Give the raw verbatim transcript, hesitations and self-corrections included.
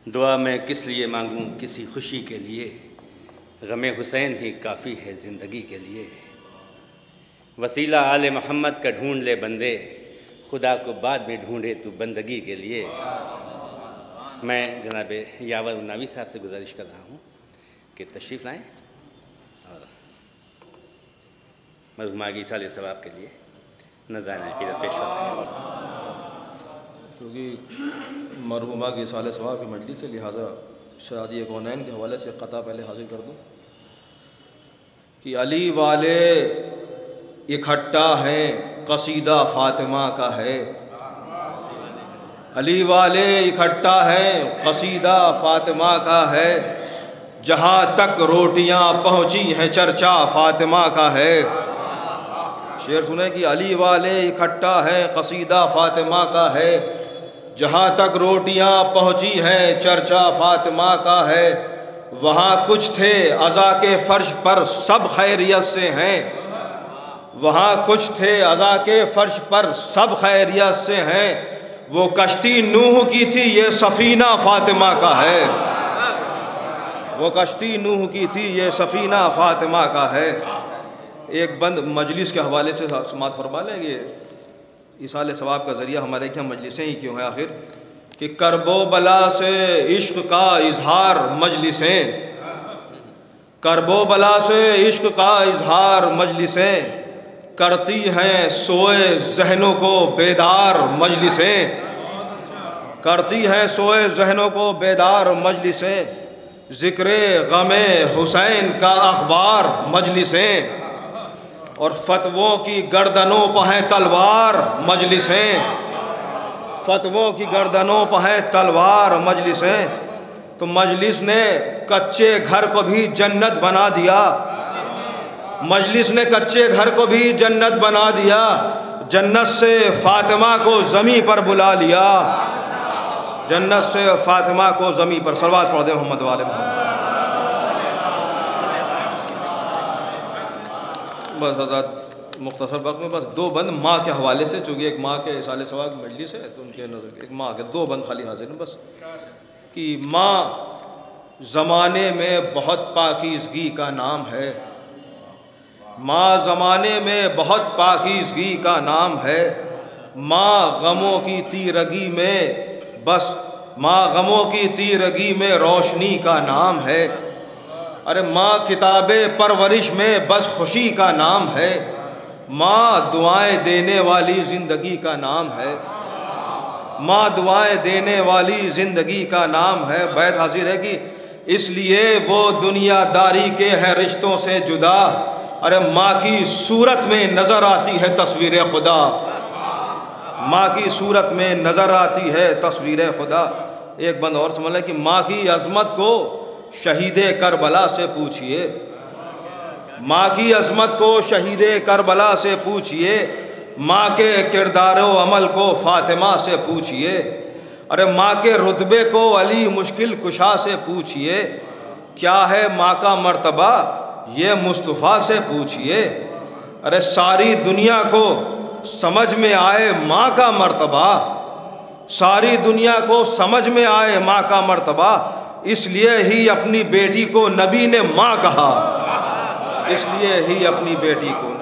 दुआ मैं किस लिए मांगूं किसी खुशी के लिए, गमे हुसैन ही काफ़ी है ज़िंदगी के लिए। वसीला आले मोहम्मद का ढूंढ ले बंदे, खुदा को बाद में ढूंढे तू बंदगी के लिए। मैं जनाब यावर नावी साहब से गुजारिश कर रहा हूँ कि तशरीफ़ लाएँ और मरहुमा की साले सवाब के लिए नज़ारा अक़ीदत पेश करें। चूँकि मरहुमा की साले सवाब की मजलिस से लिहाजा शादी कौनैन के हवाले से क़ता पहले हासिल कर दूँ कि अली वाले इकट्ठा हैं कसीदा फ़ातिमा का है। अली वाले इकट्ठा हैं कसीदा फ़ातिमा का है। जहाँ तक रोटियाँ पहुँची हैं चर्चा फ़ातिमा का है। शेर सुने कि अली वाले इकट्ठा हैं कसीदा फ़ातिमा का है। जहाँ तक रोटियाँ पहुँची हैं चर्चा फ़ातिमा का है। वहाँ कुछ थे अज़ा के फ़र्श पर सब खैरियत से हैं। वहाँ कुछ थे अज़ा के फ़र्श पर सब खैरियत से हैं। वो कश्ती नूह की थी ये सफ़ीना फ़ातिमा का है। वो कश्ती नूह की थी ये सफ़ीना फ़ातिमा का है। एक बंद मजलिस के हवाले से समात फरमा लेंगे। इसाले सवाब का ज़रिया हमारे क्या मजलिसें ही क्यों हैं आखिर कि करबो बला से इश्क़ का इजहार मजलिसें, करबो बला से इश्क़ का इजहार मजलिसें करती हैं सोए जहनों को बेदार मजलिसें, करती हैं सोए जहनों को बेदार मजलिसें। ज़िक्रे ग़मे हुसैन का अखबार मजलिसें और फतवों की गर्दनों पर हैं तलवार मजलिसें, फतवों की गर्दनों पर हैं तलवार मजलिसें। तो मजलिस ने कच्चे घर को भी जन्नत बना दिया, मजलिस ने कच्चे घर को भी जन्नत बना दिया। जन्नत से फ़ातिमा को ज़मीं पर बुला लिया, जन्नत से फ़ातिमा को ज़मीं पर। सलवात पढ़ दे मोहम्मद वाले मोहम्मद। बस आज़ाद मुख्तसर वक्त में बस दो बंद माँ के हवाले से, चूँकि एक माँ के साले सवाब की मजलिस है तो उनके नज़र एक माँ के दो बंद खाली हाजिर हैं बस कि माँ ज़माने में बहुत पाकीज़गी का नाम है। माँ ज़माने में बहुत पाकीज़गी का नाम है। माँ गमों की तीरगी में बस, माँ गमों की तीरगी में रोशनी का नाम है। अरे माँ किताबे परवरिश में बस खुशी का नाम है। माँ दुआएं देने वाली ज़िंदगी का नाम है। माँ दुआएं देने वाली ज़िंदगी का नाम है। बैत हाजिर है कि इसलिए वो दुनियादारी के है रिश्तों से जुदा। अरे माँ की सूरत में नज़र आती है तस्वीर खुदा, माँ की सूरत में नज़र आती है तस्वीर खुदा। एक बंद और समझ लें कि माँ की अज़मत को शहीदे करबला से पूछिए, माँ की अज़मत को शहीदे करबला से पूछिए। माँ के किरदार व अमल को फ़ातिमा से पूछिए। अरे माँ के रुतबे को अली मुश्किल कुशा से पूछिए। क्या है माँ का मर्तबा ये मुस्तफ़ा से पूछिए। अरे सारी दुनिया को समझ में आए माँ का मर्तबा, सारी दुनिया को समझ में आए माँ का मर्तबा। इसलिए ही अपनी बेटी को नबी ने माँ कहा, इसलिए ही अपनी बेटी को